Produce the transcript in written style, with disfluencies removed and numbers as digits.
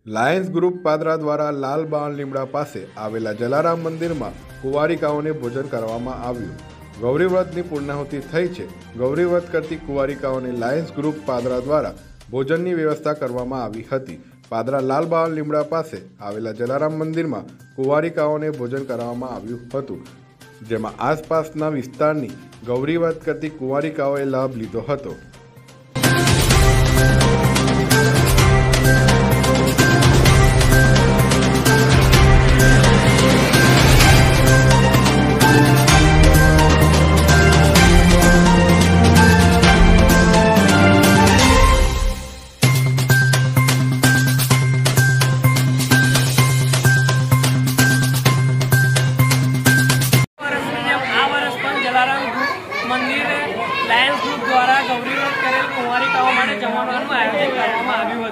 Lions group Padra દ્વારા લાલ બાણ લીમડા પાસે આવેલા જલારામ મંદિરમાં કુંવારિકાઓને ભોજન કરવામાં આવ્યું। ગૌરી વ્રતની પૂર્ણાહુતિ થઈ છે। ગૌરી વ્રત કરતી કુંવારિકાઓને લાયન્સ ગ્રુપ પાદરા દ્વારા ભોજનની વ્યવસ્થા કરવામાં આવી હતી। પાદરા લાલ બાણ લીમડા પાસે આવેલા જલારામ મંદિરમાં કુંવારિકાઓને ભોજન કરવામાં આવ્યું હતું, જેમાં આસપાસના વિસ્તારની ગૌરી વ્રત કરતી કુંવારિકાઓએ લાભ લીધો હતો। મંદિરે લાયન્સ ગ્રુપ દ્વારા ગૌરી વ્રત કરેલ કુંવારિકાઓ માટે જમણવારનું આયોજન કરવામાં આવ્યું